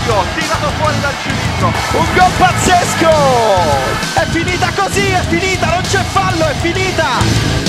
Mario, tirato fuori dal cilindro. Un gol pazzesco! È finita così, è finita, non c'è fallo, è finita!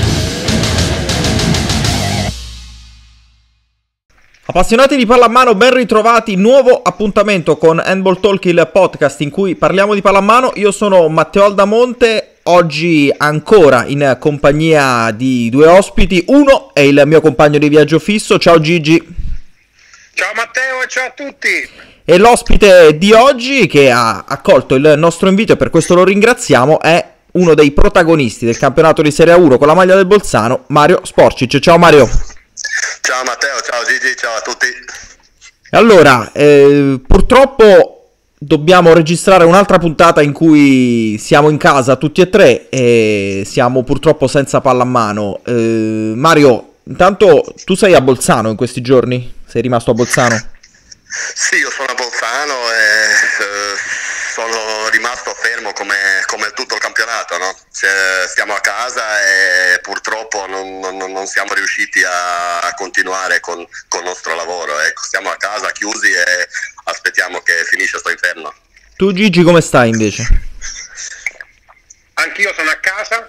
Appassionati di pallamano, ben ritrovati, nuovo appuntamento con Handball Talk, il podcast in cui parliamo di pallamano. Io sono Matteo Aldamonte, oggi ancora in compagnia di due ospiti. Uno è il mio compagno di viaggio fisso, ciao Gigi. Ciao Matteo e ciao a tutti. E l'ospite di oggi, che ha accolto il nostro invito e per questo lo ringraziamo, è uno dei protagonisti del campionato di Serie 1 con la maglia del Bolzano, Mario Sporcic. Ciao Mario. Ciao Matteo, ciao Gigi, ciao a tutti. Allora, purtroppo dobbiamo registrare un'altra puntata in cui siamo in casa tutti e tre e siamo purtroppo senza pallamano. Mario, intanto tu sei a Bolzano in questi giorni? Sei rimasto a Bolzano? Sì, io sono a Bolzano e sono rimasto fermo come tutto il campionato, no? Stiamo a casa e purtroppo non siamo riusciti a continuare con il nostro lavoro. Ecco, stiamo a casa chiusi e aspettiamo che finisca sto inferno. Tu Gigi come stai invece? Anch'io sono a casa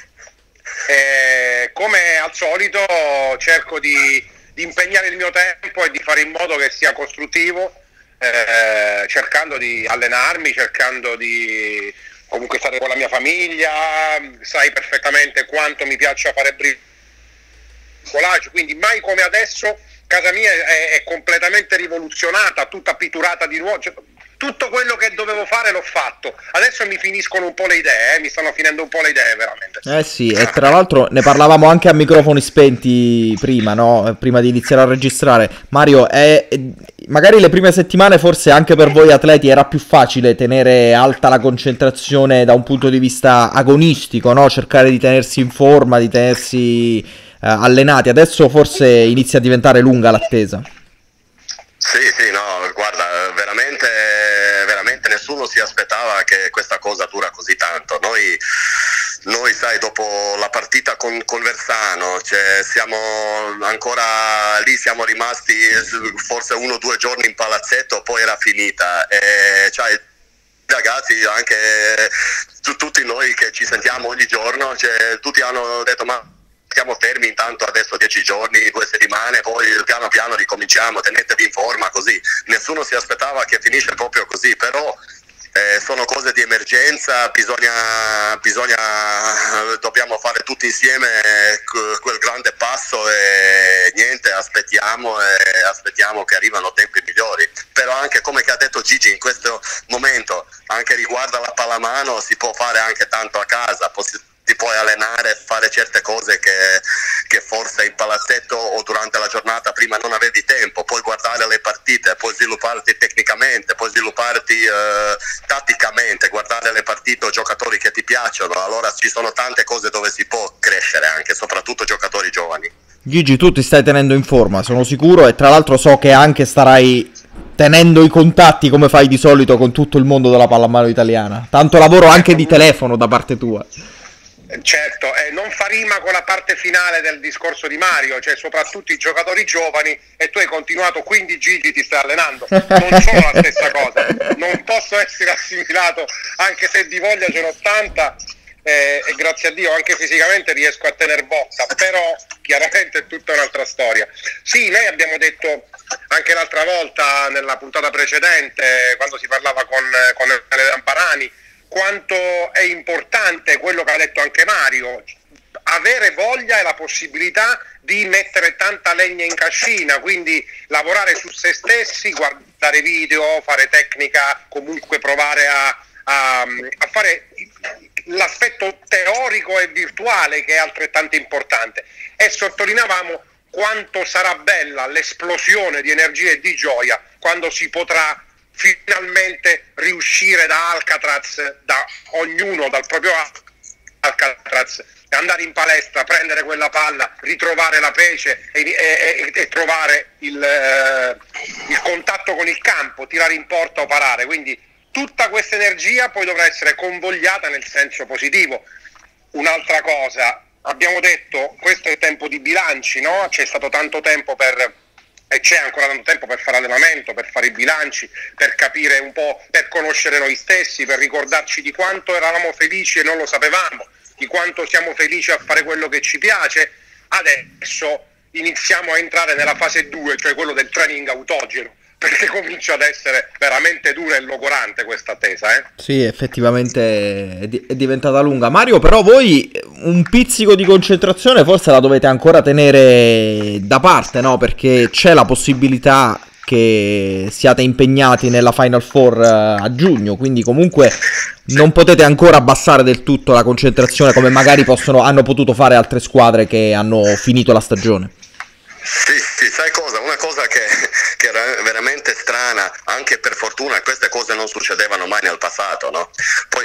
e come al solito cerco di impegnare il mio tempo e di fare in modo che sia costruttivo, cercando di allenarmi, cercando di comunque stare con la mia famiglia. Sai perfettamente quanto mi piaccia fare bricolage, quindi mai come adesso casa mia è completamente rivoluzionata, tutta pitturata di nuovo, cioè, tutto quello che dovevo fare l'ho fatto. Adesso mi finiscono un po' le idee, mi stanno finendo un po' le idee veramente. Sì, e tra l'altro ne parlavamo anche a microfoni spenti prima, no? Prima di iniziare a registrare. Mario, magari le prime settimane forse anche per voi atleti era più facile tenere alta la concentrazione da un punto di vista agonistico, no? Cercare di tenersi in forma, di tenersi allenati. Adesso forse inizia a diventare lunga l'attesa. Sì, no, guarda, veramente nessuno si aspettava che questa cosa dura così tanto. Noi sai, dopo la partita con Versano, cioè, siamo ancora lì, siamo rimasti forse 1 o 2 giorni in palazzetto, poi era finita. Cioè, ragazzi, anche tutti noi che ci sentiamo ogni giorno, cioè, tutti hanno detto ma stiamo fermi intanto adesso 10 giorni, 2 settimane, poi piano piano ricominciamo, tenetevi in forma, così. Nessuno si aspettava che finisce proprio così, però sono cose di emergenza, dobbiamo fare tutti insieme quel grande passo e niente, aspettiamo che arrivano tempi migliori. Però anche come che ha detto Gigi in questo momento, anche riguardo alla pallamano, si può fare anche tanto a casa, ti puoi allenare, fare certe cose che forse in palazzetto o durante la giornata prima non avevi tempo, puoi guardare le partite, puoi svilupparti tecnicamente, puoi svilupparti tatticamente, guardare le partite o giocatori che ti piacciono. Allora ci sono tante cose dove si può crescere anche, soprattutto giocatori giovani. Gigi, tu ti stai tenendo in forma, sono sicuro, e tra l'altro so che anche starai tenendo i contatti come fai di solito con tutto il mondo della pallamano italiana. Tanto lavoro anche di telefono da parte tua. Certo, non fa rima con la parte finale del discorso di Mario, cioè soprattutto i giocatori giovani, e tu hai continuato, quindi Gigi ti stai allenando. Non sono la stessa cosa, non posso essere assimilato, anche se di voglia ce n'ho tanta e grazie a Dio anche fisicamente riesco a tener botta, però chiaramente è tutta un'altra storia. Sì, noi abbiamo detto anche l'altra volta nella puntata precedente, quando si parlava con Lamparani, quanto è importante quello che ha detto anche Mario, avere voglia e la possibilità di mettere tanta legna in cascina, quindi lavorare su se stessi, guardare video, fare tecnica, comunque provare a fare l'aspetto teorico e virtuale che è altrettanto importante. E sottolineavamo quanto sarà bella l'esplosione di energia e di gioia quando si potrà finalmente riuscire da Alcatraz, da ognuno dal proprio Alcatraz, andare in palestra, prendere quella palla, ritrovare la pece e trovare il contatto con il campo, tirare in porta o parare. Quindi tutta questa energia poi dovrà essere convogliata nel senso positivo. Un'altra cosa, abbiamo detto, questo è il tempo di bilanci, no? C'è stato tanto tempo per e c'è ancora tanto tempo per fare allenamento, per fare i bilanci, per capire un po', per conoscere noi stessi, per ricordarci di quanto eravamo felici e non lo sapevamo, di quanto siamo felici a fare quello che ci piace. Adesso iniziamo a entrare nella fase 2, cioè quello del training autogeno, perché comincia ad essere veramente dura e logorante questa attesa, Sì, effettivamente è diventata lunga. Mario, però voi un pizzico di concentrazione forse la dovete ancora tenere da parte, no? Perché c'è la possibilità che siate impegnati nella Final Four a giugno, quindi comunque non potete ancora abbassare del tutto la concentrazione come magari hanno potuto fare altre squadre che hanno finito la stagione. Sì, sai cosa? Una cosa che era veramente strana, anche per fortuna queste cose non succedevano mai nel passato, no? Poi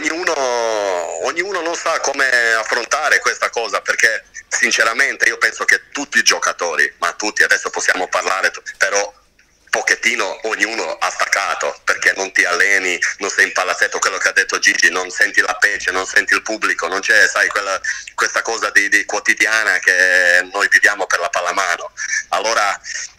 ognuno non sa come affrontare questa cosa, perché sinceramente io penso che tutti i giocatori, ma tutti, adesso possiamo parlare, però pochettino ognuno ha staccato, perché non ti alleni, non sei in palazzetto, quello che ha detto Gigi, non senti la pece, non senti il pubblico, non c'è, sai, questa cosa di quotidiana che noi viviamo per la pallamano. Allora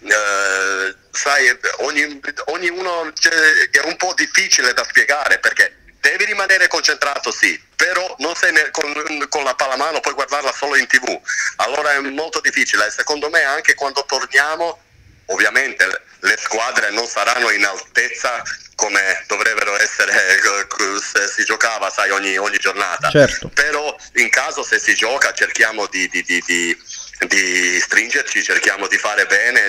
sai, ognuno è un po' difficile da spiegare, perché devi rimanere concentrato, sì, però non sei con la pallamano, puoi guardarla solo in TV, allora è molto difficile. E secondo me anche quando torniamo, ovviamente le squadre non saranno in altezza come dovrebbero essere se si giocava, sai, ogni giornata. Certo. Però in caso, se si gioca, cerchiamo di stringerci, cerchiamo di fare bene,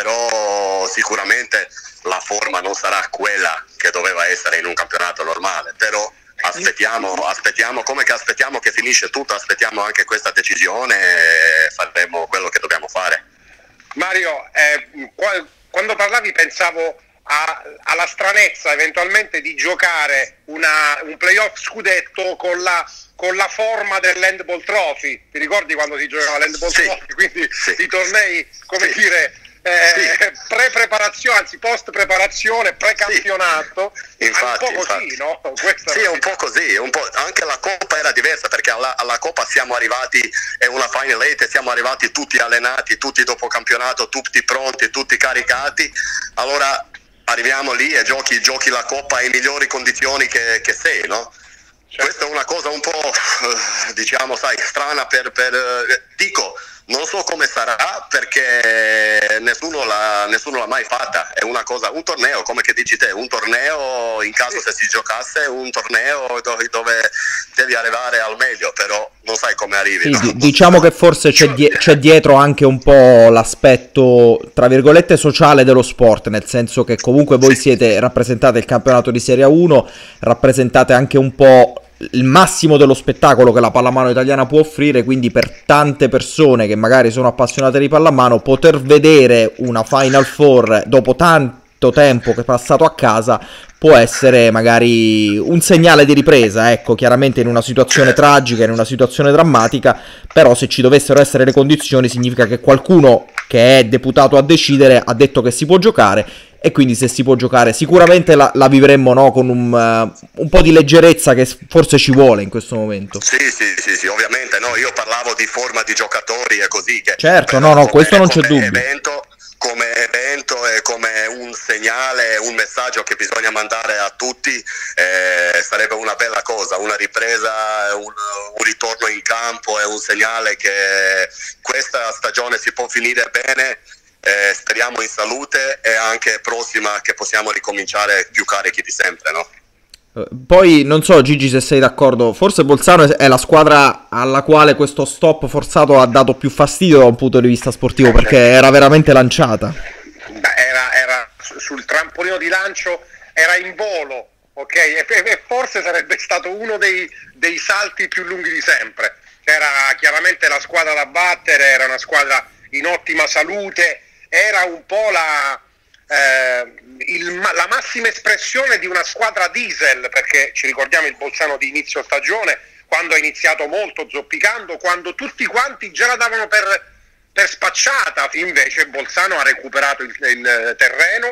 però sicuramente la forma non sarà quella che doveva essere in un campionato normale, però aspettiamo come che aspettiamo che finisce tutto, aspettiamo anche questa decisione e faremo quello che dobbiamo fare. Mario, quando parlavi pensavo alla stranezza eventualmente di giocare un playoff scudetto con la forma dell'Handball Trophy. Ti ricordi quando si giocava l'Handball Trophy? Quindi i tornei, come dire, pre-preparazione, anzi post-preparazione, pre-campionato, infatti, un po' così, no? Sì, un po' così, anche la Coppa era diversa, perché alla Coppa siamo arrivati, è una Final Eight, siamo arrivati tutti allenati, tutti dopo campionato, tutti pronti, tutti caricati, allora arriviamo lì e giochi la Coppa in migliori condizioni che sei, no? Certo. Questa è una cosa un po', diciamo, sai, strana dico, non so come sarà, perché nessuno l'ha mai fatta. È una cosa, un torneo, come che dici te, un torneo, in caso se si giocasse, un torneo dove devi arrivare al meglio, però non sai come arrivi. Sì, no? Diciamo che forse c'è dietro anche un po' l'aspetto, tra virgolette, sociale dello sport, nel senso che comunque voi rappresentate il campionato di Serie 1, rappresentate anche un po' il massimo dello spettacolo che la pallamano italiana può offrire, quindi per tante persone che magari sono appassionate di pallamano, poter vedere una Final Four dopo tanto tempo che è passato a casa può essere magari un segnale di ripresa, ecco, chiaramente in una situazione tragica, in una situazione drammatica, però se ci dovessero essere le condizioni significa che qualcuno che è deputato a decidere ha detto che si può giocare. E quindi se si può giocare sicuramente la vivremmo, no? Con un po' di leggerezza che forse ci vuole in questo momento. Sì, ovviamente, no, io parlavo di forma di giocatori e così. Certo, no, questo non c'è dubbio. Come evento e come un segnale, un messaggio che bisogna mandare a tutti, sarebbe una bella cosa, una ripresa, un ritorno in campo, è un segnale che questa stagione si può finire bene. Speriamo in salute e anche prossima che possiamo ricominciare più carichi di sempre, no? Poi non so, Gigi, se sei d'accordo, forse Bolzano è la squadra alla quale questo stop forzato ha dato più fastidio da un punto di vista sportivo, perché era veramente lanciata. Era sul trampolino di lancio, era in volo, ok? E forse sarebbe stato uno dei salti più lunghi di sempre. Era chiaramente la squadra da battere, era una squadra in ottima salute, era un po' la massima espressione di una squadra diesel, perché ci ricordiamo il Bolzano di inizio stagione, quando ha iniziato molto zoppicando, quando tutti quanti già la davano per spacciata, invece Bolzano ha recuperato il terreno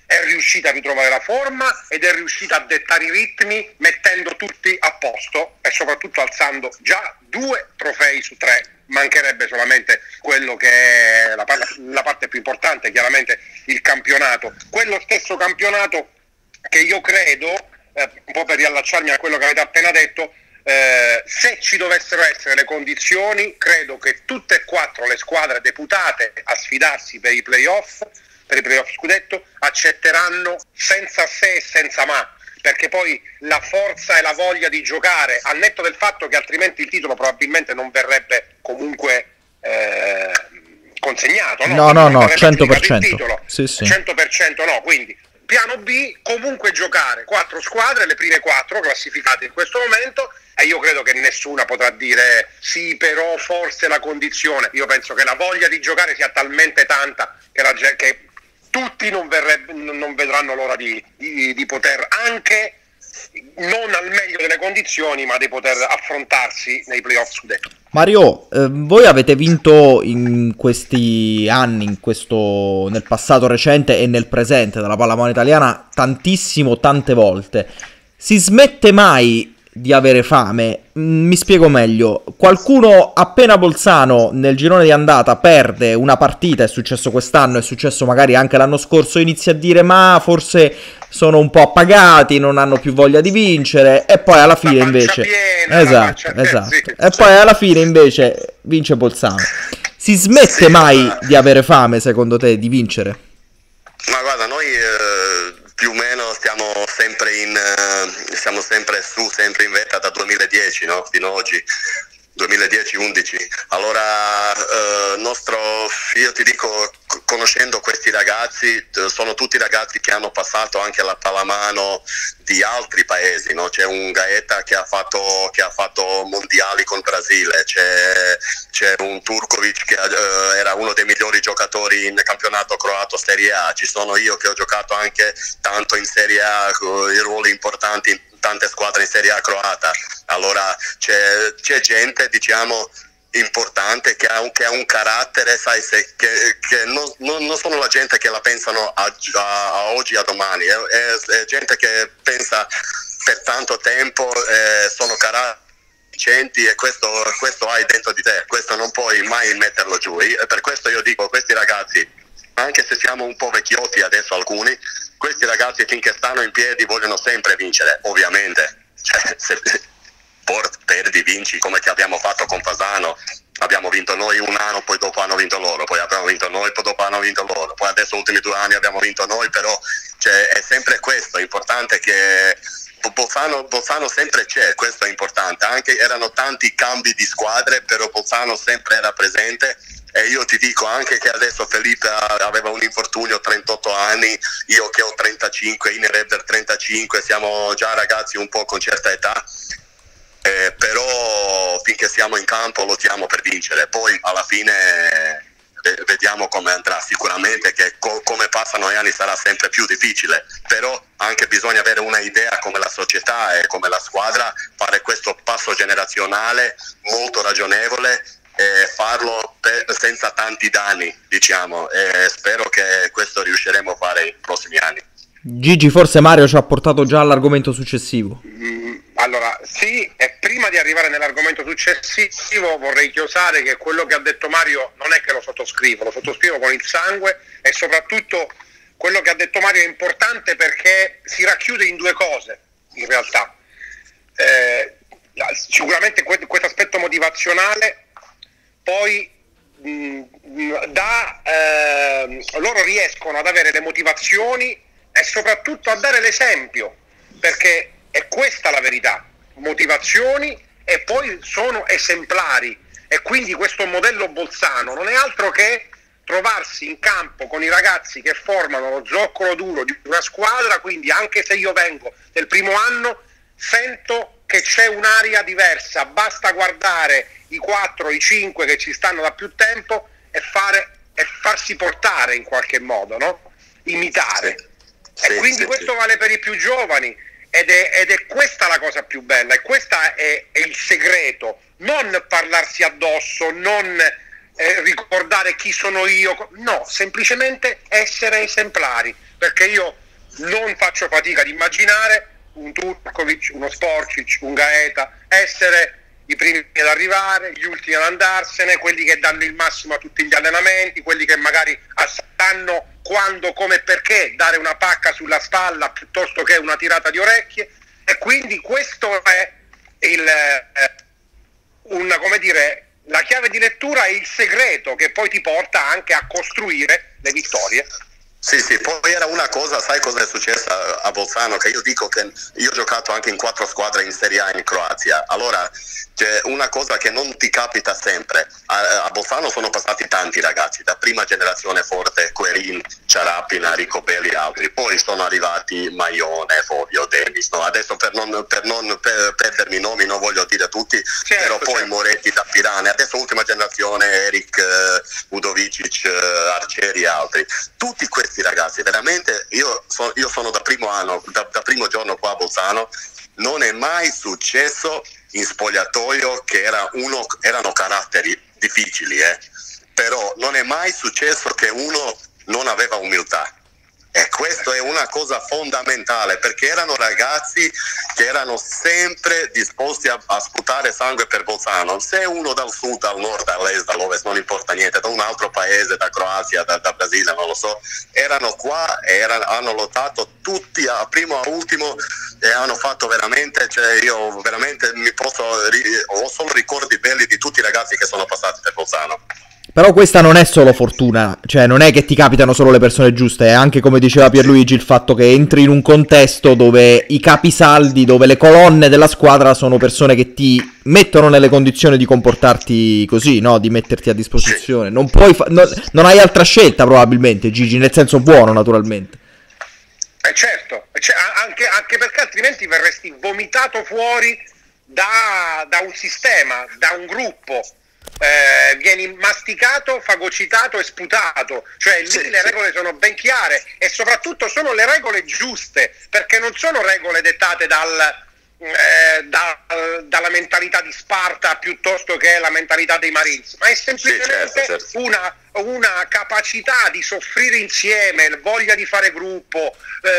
è riuscita a ritrovare la forma ed è riuscita a dettare i ritmi mettendo tutti a posto e soprattutto alzando già 2 trofei su 3. Mancherebbe solamente quello che è la parte più importante, chiaramente il campionato. Quello stesso campionato che io credo, un po' per riallacciarmi a quello che avete appena detto, se ci dovessero essere le condizioni, credo che tutte e 4 le squadre deputate a sfidarsi per i playoff scudetto accetteranno senza se e senza ma, perché poi la forza e la voglia di giocare, al netto del fatto che altrimenti il titolo probabilmente non verrebbe comunque consegnato, no? No, Verrebbe 100%. il titolo. Sì. 100% no, quindi piano B, comunque giocare 4 squadre, le prime 4 classificate in questo momento, e io credo che nessuna potrà dire sì, però forse la condizione. Io penso che la voglia di giocare sia talmente tanta che tutti non vedranno l'ora di poter, anche non al meglio delle condizioni, ma di poter affrontarsi nei playoff scudetto. Mario, voi avete vinto in questi anni, nel passato recente e nel presente della pallamano italiana tantissimo, tante volte. Si smette mai di avere fame? Mi spiego meglio. Qualcuno appena Bolzano nel girone di andata perde una partita, è successo quest'anno, è successo magari anche l'anno scorso, inizia a dire ma forse sono un po' appagati, non hanno più voglia di vincere, e poi alla fine invece esatto. Sì. E poi alla fine invece vince Bolzano. Si smette mai di avere fame, secondo te, di vincere? Ma guarda, noi più o meno stiamo sempre su, sempre in vetta da 2010, no? Fino ad oggi, 2010-11. Allora, io ti dico, conoscendo questi ragazzi, sono tutti ragazzi che hanno passato anche la pallamano di altri paesi, no? C'è un Gaeta che ha fatto mondiali con il Brasile, c'è un Turkovic che era uno dei migliori giocatori in campionato croato Serie A, ci sono io che ho giocato anche tanto in Serie A, i ruoli importanti in tante squadre in Serie A croata. Allora c'è gente, diciamo, importante che ha un carattere, sai, che non sono la gente che la pensano a oggi, a domani, è gente che pensa per tanto tempo, sono caratteri e questo hai dentro di te, questo non puoi mai metterlo giù. E per questo io dico, questi ragazzi, anche se siamo un po' vecchiotti adesso alcuni, questi ragazzi finché stanno in piedi vogliono sempre vincere, ovviamente. Cioè, se perdi, vinci, come che abbiamo fatto con Fasano. Abbiamo vinto noi un anno, poi dopo hanno vinto loro, poi abbiamo vinto noi, poi dopo hanno vinto loro, poi adesso ultimi 2 anni abbiamo vinto noi, però è sempre questo, è importante che Bolzano sempre c'è, questo è importante, anche erano tanti cambi di squadre, però Bolzano sempre era presente. E io ti dico anche che adesso Felipe aveva un infortunio, 38 anni, io che ho 35, Iner Ebder 35, siamo già ragazzi un po' con certa età, però finché siamo in campo lottiamo per vincere, poi alla fine vediamo come andrà. Sicuramente che come passano gli anni sarà sempre più difficile, però anche bisogna avere una idea come la società e come la squadra, fare questo passo generazionale molto ragionevole e farlo senza tanti danni, diciamo, e spero che questo riusciremo a fare nei prossimi anni. Gigi, forse Mario ci ha portato già all'argomento successivo. Allora, sì, e prima di arrivare nell'argomento successivo vorrei chiosare che quello che ha detto Mario non è che lo sottoscrivo con il sangue, e soprattutto quello che ha detto Mario è importante perché si racchiude in 2 cose, in realtà. Sicuramente questo aspetto motivazionale, poi loro riescono ad avere le motivazioni e soprattutto a dare l'esempio, perché è questa la verità: motivazioni, e poi sono esemplari, e quindi questo modello Bolzano non è altro che trovarsi in campo con i ragazzi che formano lo zoccolo duro di una squadra. Quindi anche se io vengo del primo anno, sento che c'è un'aria diversa, basta guardare i 4, i 5 che ci stanno da più tempo e farsi portare in qualche modo, no? Imitare. E quindi questo vale per i più giovani, ed è questa la cosa più bella, e questo è il segreto: non parlarsi addosso, non ricordare chi sono io, no, semplicemente essere esemplari. perché io non faccio fatica ad immaginare un Turkovic, uno Sporcic, un Gaeta essere i primi ad arrivare, gli ultimi ad andarsene, quelli che danno il massimo a tutti gli allenamenti, quelli che magari sanno quando, come e perché dare una pacca sulla spalla piuttosto che una tirata di orecchie, e quindi questo è la chiave di lettura e il segreto che poi ti porta anche a costruire le vittorie. Sì, poi era una cosa, sai cosa è successo a Bolzano? Che io dico che io ho giocato anche in 4 squadre in Serie A in Croazia, allora c'è una cosa che non ti capita sempre. A Bolzano sono passati tanti ragazzi, da prima generazione forte, Querin, Ciarapina, Ricobelli e altri, poi sono arrivati Maione, Fovio, Denis, no? Adesso per non perdermi i nomi non voglio dire tutti, però poi Moretti da Pirane, adesso ultima generazione, Eric, Udovicic, Arcieri e altri. Tutti questi ragazzi, veramente, io sono da primo anno, da primo giorno qua a Bolzano, non è mai successo in spogliatoio che erano caratteri difficili, però non è mai successo che uno non aveva umiltà. E questo è una cosa fondamentale, perché erano ragazzi che erano sempre disposti a sputare sangue per Bolzano. Se uno dal sud, dal nord, dall'est, dall'ovest, non importa niente, da un altro paese, da Croazia, da Brasile, non lo so, erano qua e hanno lottato tutti a primo a ultimo e hanno fatto veramente, cioè io veramente ho solo ricordi belli di tutti i ragazzi che sono passati per Bolzano. Però questa non è solo fortuna, cioè non è che ti capitano solo le persone giuste, è anche, come diceva Pierluigi, il fatto che entri in un contesto dove i capisaldi, dove le colonne della squadra sono persone che ti mettono nelle condizioni di comportarti così, no? Di metterti a disposizione. Non puoi non hai altra scelta probabilmente, Gigi, nel senso buono naturalmente. Certo, anche perché altrimenti verresti vomitato fuori da un sistema, da un gruppo. Vieni masticato, fagocitato e sputato, cioè lì le regole sono ben chiare e soprattutto sono le regole giuste, perché non sono regole dettate dalla mentalità di Sparta piuttosto che la mentalità dei Marines, ma è semplicemente una capacità di soffrire insieme, voglia di fare gruppo,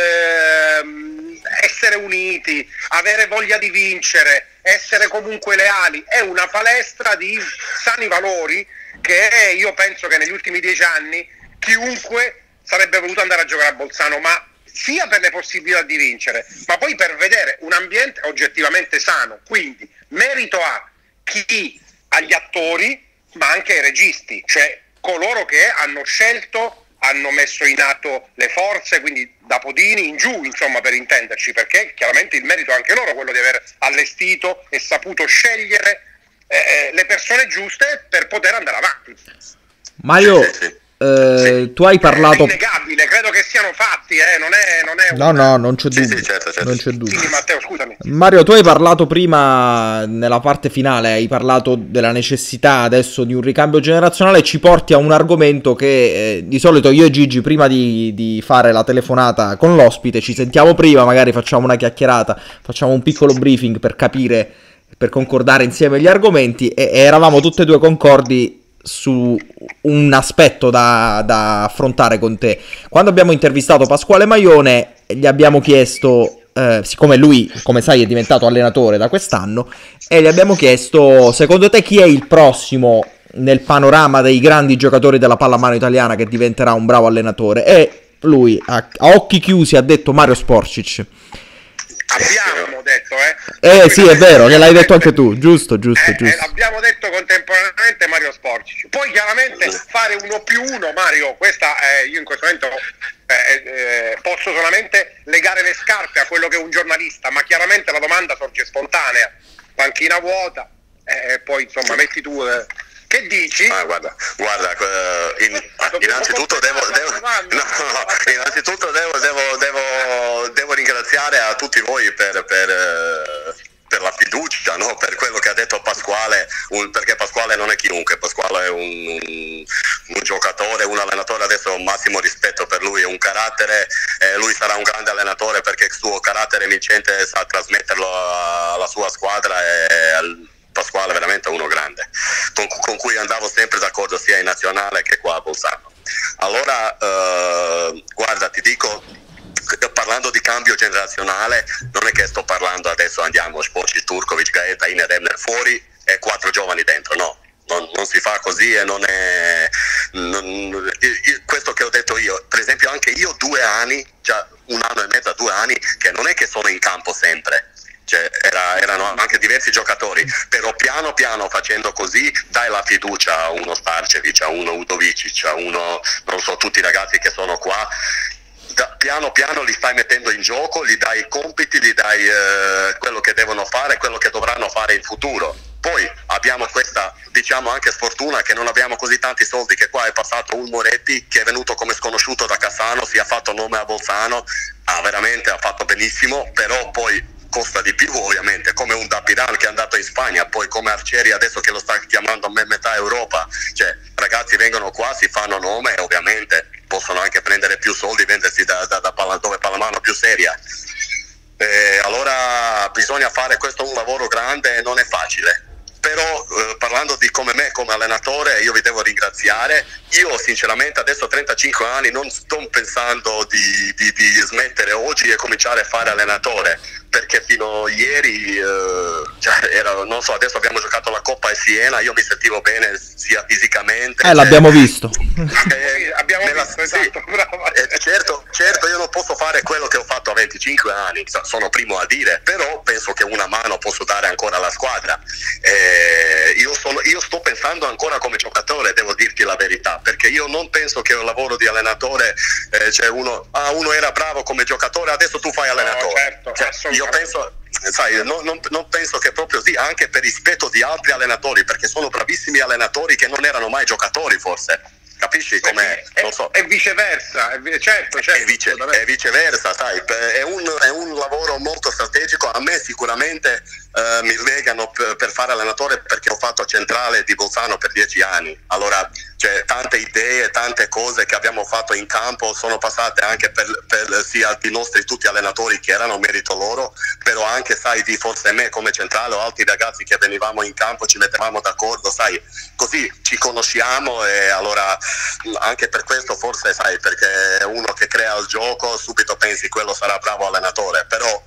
essere uniti, avere voglia di vincere, essere comunque leali. È una palestra di sani valori che io penso che negli ultimi 10 anni chiunque sarebbe voluto andare a giocare a Bolzano, ma sia per le possibilità di vincere, ma poi per vedere un ambiente oggettivamente sano. Quindi merito agli attori, ma anche ai registi, cioè coloro che hanno scelto, hanno messo in atto le forze, quindi da Podini in giù, insomma, per intenderci, perché chiaramente il merito è anche loro quello di aver allestito e saputo scegliere le persone giuste per poter andare avanti. Mario, tu hai parlato... È innegabile, credo che siano fatti, non è No, non c'è dubbio. Sì, certo. Non c'è dubbio. Quindi, Matteo, scusami. Mario, tu hai parlato prima, nella parte finale, hai parlato della necessità adesso di un ricambio generazionale, ci porti a un argomento che di solito io e Gigi, prima di fare la telefonata con l'ospite, ci sentiamo prima, magari facciamo una chiacchierata, facciamo un piccolo briefing per capire, per concordare insieme gli argomenti, e eravamo tutte e due concordi su un aspetto da affrontare con te. Quando abbiamo intervistato Pasquale Maione, gli abbiamo chiesto, siccome lui, come sai, è diventato allenatore da quest'anno, e gli abbiamo chiesto, secondo te chi è il prossimo nel panorama dei grandi giocatori della pallamano italiana che diventerà un bravo allenatore? E lui a occhi chiusi ha detto Mario Sporcic. Abbiamo detto, sì, è vero, che l'hai detto anche tu, giusto. Abbiamo detto contemporaneamente Mario Sporcic. Poi chiaramente fare 1+1, Mario, questa io in questo momento posso solamente legare le scarpe a quello che è un giornalista, ma chiaramente la domanda sorge spontanea, panchina vuota, poi insomma metti tu... Che dici? Guarda, innanzitutto devo ringraziare a tutti voi per la fiducia, no? Per quello che ha detto Pasquale, perché Pasquale non è chiunque, Pasquale è un giocatore, un allenatore, adesso ho massimo rispetto per lui, è un carattere, lui sarà un grande allenatore perché il suo carattere vincente sa trasmetterlo alla sua squadra, e Pasquale è veramente uno grande, con cui andavo sempre d'accordo sia in nazionale che qua a Bolzano. Allora, guarda, ti dico, parlando di cambio generazionale, non è che sto parlando adesso andiamo Špočić, Turković, Gaeta, Iner, Emner fuori e 4 giovani dentro, no. Non si fa così e non è questo che ho detto io. Per esempio anche io 2 anni, già 1 anno e mezzo, 2 anni, che non è che sono in campo sempre, cioè erano anche diversi giocatori, però piano piano facendo così dai la fiducia a uno Starčević, a uno Udovicić, a uno, non so, tutti i ragazzi che sono qua. Piano piano li stai mettendo in gioco, gli dai i compiti, gli dai quello che devono fare, quello che dovranno fare in futuro. Poi abbiamo questa, diciamo, anche sfortuna che non abbiamo così tanti soldi, che qua è passato un Moretti che è venuto come sconosciuto da Cassano, si è fatto nome a Bolzano, veramente ha fatto benissimo, però poi costa di più ovviamente, come un Dapiran che è andato in Spagna, poi come Arcieri adesso che lo sta chiamando a metà Europa, cioè ragazzi vengono qua, si fanno nome e ovviamente possono anche prendere più soldi, vendersi da dove pallamano più seria. Allora bisogna fare questo, un lavoro grande e non è facile. Però parlando di come me come allenatore, io vi devo ringraziare. Io sinceramente adesso ho 35 anni, non sto pensando di smettere oggi e cominciare a fare allenatore, perché fino a ieri non so, adesso abbiamo giocato la Coppa a Siena, io mi sentivo bene sia fisicamente, l'abbiamo visto. Abbiamo visto, esatto, bravo. Certo, io non posso fare quello che ho fatto a 25 anni, sono primo a dire, però penso che una mano posso dare ancora alla squadra. Io sto pensando ancora come giocatore, devo dirti la verità, perché io non penso che un lavoro di allenatore, cioè uno era bravo come giocatore, adesso tu fai allenatore. No, certo, io penso, sai, non penso che proprio sì, anche per rispetto di altri allenatori, perché sono bravissimi allenatori che non erano mai giocatori forse. Capisci come? Non so. E viceversa, certo. E viceversa, sai, è un lavoro molto strategico. A me sicuramente mi legano per fare allenatore, perché ho fatto centrale di Bolzano per 10 anni. Allora, cioè, tante idee, tante cose che abbiamo fatto in campo sono passate anche per sia i nostri tutti allenatori, che erano merito loro, però anche, sai, di forse me come centrale o altri ragazzi che venivamo in campo, ci mettevamo d'accordo, sai, così ci conosciamo, e allora anche per questo forse, sai, perché uno che crea il gioco subito pensi quello sarà bravo allenatore, però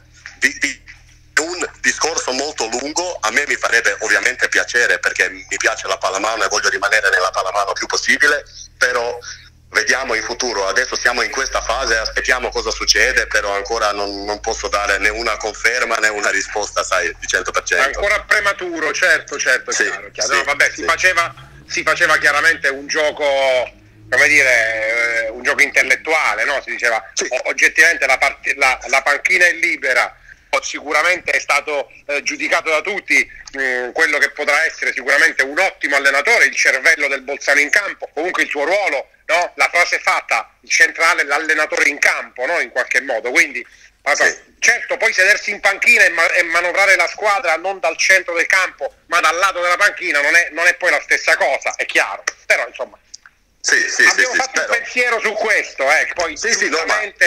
un discorso molto lungo. A me mi farebbe ovviamente piacere, perché mi piace la pallamano e voglio rimanere nella pallamano il più possibile, però vediamo in futuro. Adesso siamo in questa fase, aspettiamo cosa succede, però ancora non posso dare né una conferma né una risposta, sai, di 100%. Ancora prematuro, certo, sì, chiaro. Sì, no, vabbè, sì. Si faceva chiaramente un gioco, come dire, un gioco intellettuale, no? Si diceva, sì. Oggettivamente la panchina è libera. Sicuramente è stato giudicato da tutti quello che potrà essere sicuramente un ottimo allenatore, il cervello del Bolzano in campo, comunque il suo ruolo, no? La frase fatta, il centrale, l'allenatore in campo, no? In qualche modo, quindi sì. Certo, poi sedersi in panchina e manovrare la squadra non dal centro del campo ma dal lato della panchina non è poi la stessa cosa, è chiaro, però insomma abbiamo fatto un pensiero su questo, poi giustamente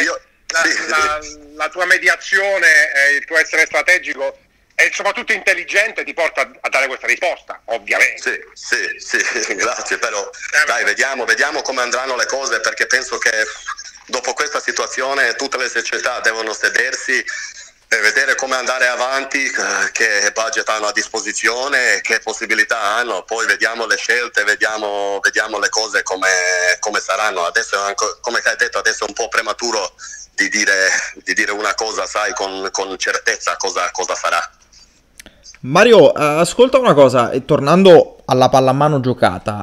la tua mediazione, il tuo essere strategico e soprattutto intelligente ti porta a dare questa risposta, ovviamente. Sì, grazie, però dai, vediamo come andranno le cose, perché penso che dopo questa situazione tutte le società devono sedersi e vedere come andare avanti, che budget hanno a disposizione, che possibilità hanno, poi vediamo le scelte, vediamo le cose come saranno. Adesso come hai detto, adesso è un po' prematuro di dire una cosa, sai, con certezza cosa sarà. Mario, ascolta una cosa, e tornando alla pallamano giocata,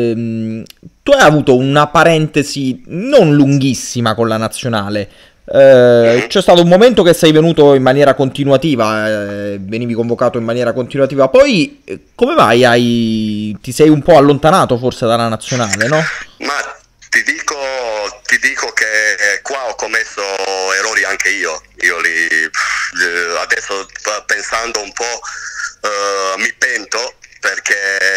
tu hai avuto una parentesi non lunghissima con la nazionale, c'è stato un momento che sei venuto in maniera continuativa, venivi convocato in maniera continuativa, poi come mai ti sei un po' allontanato forse dalla nazionale, no? Ma ti dico che qua ho commesso errori anche io adesso pensando un po' mi pento, perché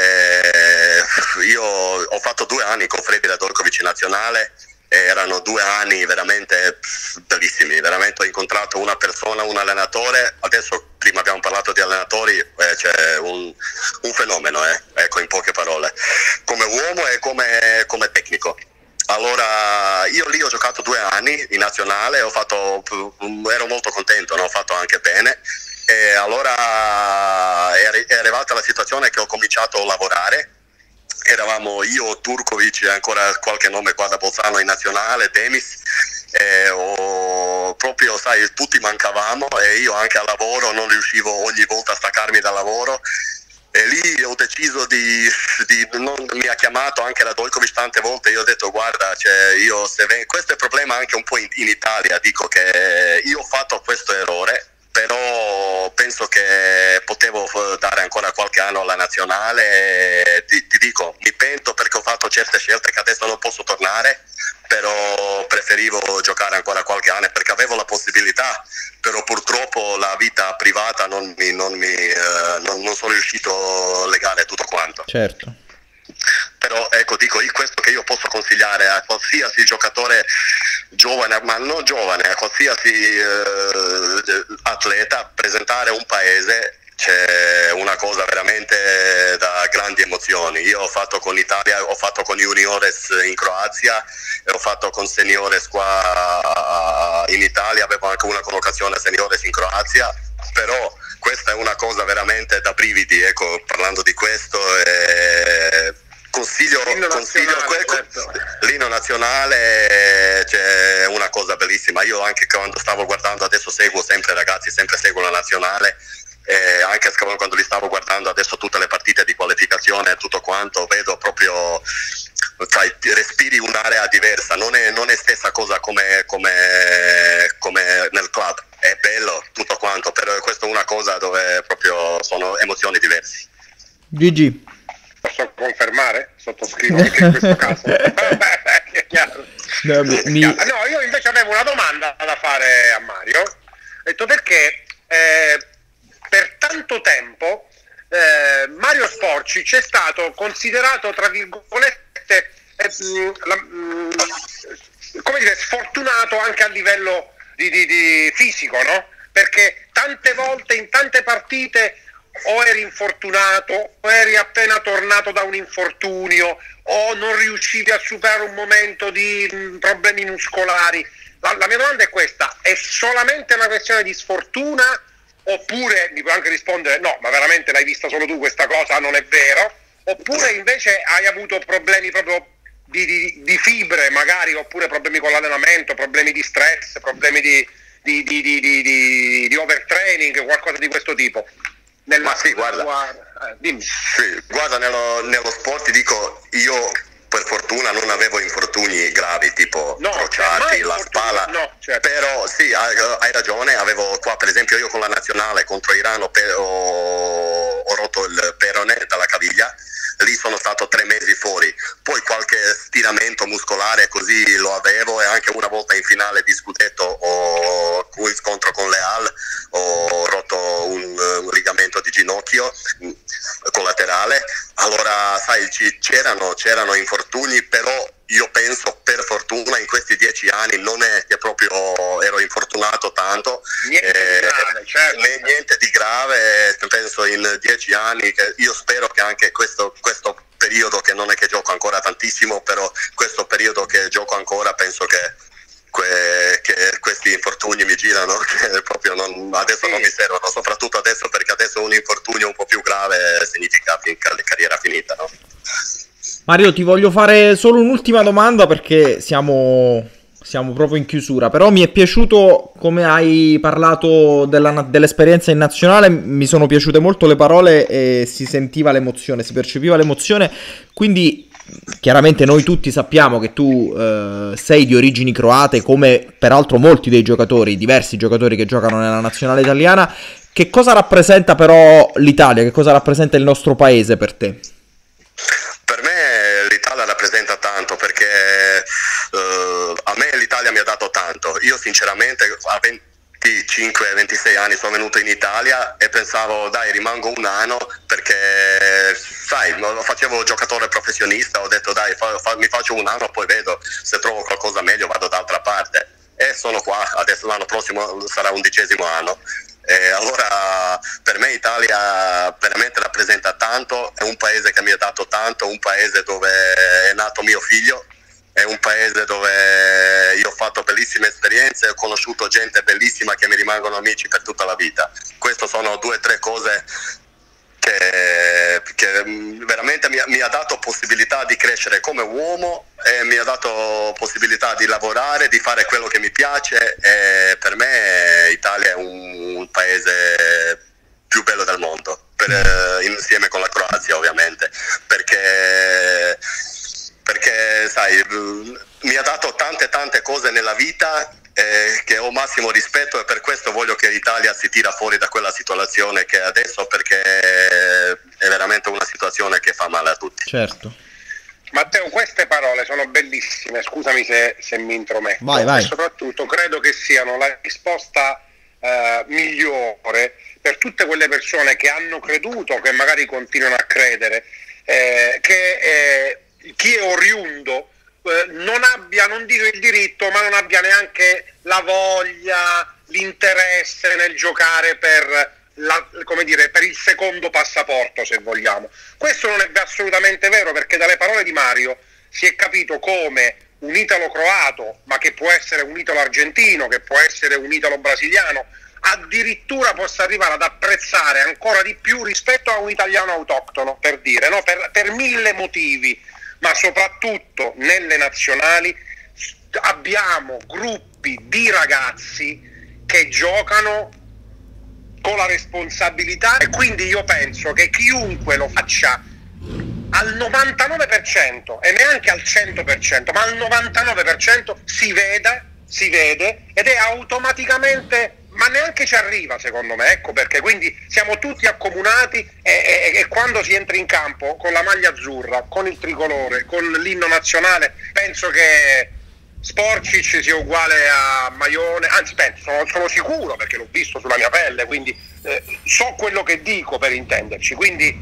io ho fatto 2 anni con Freddy Radorković in nazionale e erano 2 anni veramente bellissimi, veramente ho incontrato una persona, un allenatore. Adesso prima abbiamo parlato di allenatori, c'è un fenomeno, ecco, in poche parole, come uomo e come tecnico. anni in nazionale, ero molto contento, no? Ho fatto anche bene, e allora è arrivata la situazione che ho cominciato a lavorare. Eravamo io, Turkovic e ancora qualche nome qua da Bolzano in nazionale, Demis, proprio, sai, tutti mancavamo, e io anche al lavoro non riuscivo ogni volta a staccarmi dal lavoro, e lì ho deciso mi ha chiamato anche la Dojkovic tante volte. Io ho detto: guarda, questo è il problema anche un po' in Italia, dico che io ho fatto questo errore, però penso che potevo dare ancora qualche anno alla nazionale, e ti dico, mi pento perché ho fatto certe scelte che adesso non posso tornare, però preferivo giocare ancora qualche anno perché avevo la possibilità, però purtroppo la vita privata non sono riuscito a legare tutto quanto. Certo. Però ecco, dico, questo che io posso consigliare a qualsiasi giocatore giovane, ma non giovane, a qualsiasi atleta, presentare un paese, c'è una cosa veramente da grandi emozioni. Io ho fatto con l'Italia, ho fatto con juniores in Croazia e ho fatto con seniores qua in Italia, avevo anche una collocazione seniores in Croazia, però questa è una cosa veramente da brividi, ecco, parlando di questo. Consiglio certo. L'inno nazionale, c'è una cosa bellissima. Io anche quando stavo guardando, adesso seguo sempre ragazzi, sempre seguo la nazionale, e anche quando li stavo guardando adesso tutte le partite di qualificazione e tutto quanto, vedo proprio, sai, respiri un'area diversa, non è stessa cosa come nel club, è bello tutto quanto, però questa è una cosa dove proprio sono emozioni diverse. Gigi. Posso confermare? Sottoscrivo anche in questo caso. È chiaro. No, No, io invece avevo una domanda da fare a Mario. Ho detto perché per tanto tempo Mario Sporcic è stato considerato, tra virgolette, come dire, sfortunato anche a livello di fisico, no? Perché tante volte in tante partite o eri infortunato, o eri appena tornato da un infortunio, o non riuscivi a superare un momento di problemi muscolari. La mia domanda è questa: è solamente una questione di sfortuna, oppure mi puoi anche rispondere no, ma veramente l'hai vista solo tu questa cosa, non è vero? Oppure invece hai avuto problemi proprio di fibre magari, oppure problemi con l'allenamento, problemi di stress, problemi di overtraining, qualcosa di questo tipo? Ma sì, guarda, dimmi. sì, guarda, nello sport ti dico, io per fortuna non avevo infortuni gravi, tipo crociati, la spalla, no, certo. Però sì, hai ragione, avevo qua per esempio io con la nazionale contro Iran ho rotto il perone dalla caviglia, lì sono stato 3 mesi fuori, poi qualche stiramento muscolare così lo avevo, e anche una volta in finale di scudetto un scontro con Leal ho rotto un legamento di ginocchio collaterale. Allora sai, c'erano infortuni, però io penso per fortuna in questi 10 anni non è che proprio ero infortunato tanto, niente di grave, penso in 10 anni, che io spero che anche questo periodo, che non è che gioco ancora tantissimo, però questo periodo che gioco ancora, penso che questi infortuni mi girano, che proprio adesso non mi servono, soprattutto adesso, perché adesso un infortunio un po' più grave significa carriera finita, no? Mario, ti voglio fare solo un'ultima domanda perché siamo proprio in chiusura, però mi è piaciuto come hai parlato dell'esperienza in nazionale, mi sono piaciute molto le parole e si sentiva l'emozione, si percepiva l'emozione, quindi chiaramente noi tutti sappiamo che tu sei di origini croate, come peraltro molti dei giocatori, diversi giocatori che giocano nella nazionale italiana. Che cosa rappresenta però l'Italia, che cosa rappresenta il nostro paese per te? Per me l'Italia rappresenta tanto, perché a me l'Italia mi ha dato tanto. Io sinceramente a 25-26 anni sono venuto in Italia e pensavo dai, rimango un anno, perché sai, facevo giocatore professionista, ho detto dai, mi faccio un anno, poi vedo se trovo qualcosa meglio, vado d'altra parte, e sono qua. Adesso l'anno prossimo sarà 11° anno. Allora per me Italia veramente rappresenta tanto, è un paese che mi ha dato tanto, un paese dove è nato mio figlio, è un paese dove io ho fatto bellissime esperienze, ho conosciuto gente bellissima che mi rimangono amici per tutta la vita. Queste sono 2 o 3 cose che veramente mi ha dato possibilità di crescere come uomo e mi ha dato possibilità di lavorare, di fare quello che mi piace, e per me Italia è un paese più bello del mondo, insieme con la Croazia ovviamente, perché sai, mi ha dato tante cose nella vita che ho massimo rispetto, e per questo voglio che l'Italia si tira fuori da quella situazione che è adesso, perché è veramente una situazione che fa male a tutti. Certo. Matteo, queste parole sono bellissime, scusami se mi intrometto. Vai. E soprattutto credo che siano la risposta migliore per tutte quelle persone che hanno creduto, che magari continuano a credere, che chi è oriundo non abbia, non dico il diritto, ma non abbia neanche la voglia, l'interesse nel giocare per il secondo passaporto, se vogliamo. Questo non è assolutamente vero, perché dalle parole di Mario si è capito come un italo-croato, ma che può essere un italo-argentino, che può essere un italo-brasiliano, addirittura possa arrivare ad apprezzare ancora di più rispetto a un italiano autoctono, per dire, no? Per 1000 motivi, ma soprattutto nelle nazionali abbiamo gruppi di ragazzi che giocano con la responsabilità, e quindi io penso che chiunque lo faccia al 99% e neanche al 100%, ma al 99% si vede ed è automaticamente, ma neanche ci arriva, secondo me, ecco perché. Quindi siamo tutti accomunati e quando si entra in campo con la maglia azzurra, con il tricolore, con l'inno nazionale, penso che Sporcic sia uguale a Maione, anzi sono sicuro, perché l'ho visto sulla mia pelle, quindi so quello che dico, per intenderci. Quindi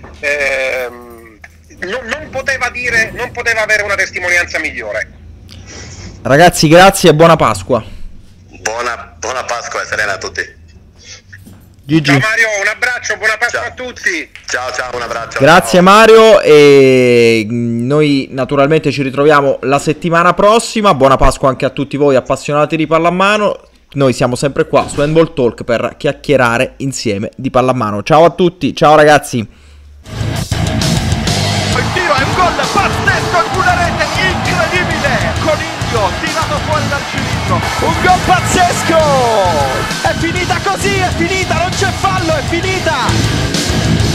non poteva avere una testimonianza migliore. Ragazzi, grazie e buona Pasqua. Buona Pasqua e serena a tutti. Gigi. Ciao Mario, un abbraccio, buona Pasqua. Ciao a tutti. Ciao, un abbraccio. Grazie ciao. Mario, e noi naturalmente ci ritroviamo la settimana prossima. Buona Pasqua anche a tutti voi appassionati di pallamano. Noi siamo sempre qua su Handball Talk per chiacchierare insieme di pallamano. Ciao a tutti, ciao ragazzi. Il tiro è un gol pazzesco, una rete incredibile, Coniglio tirato fuori dal cilindro, un gol pazzesco, è finita così, è finita, non c'è fallo, è finita.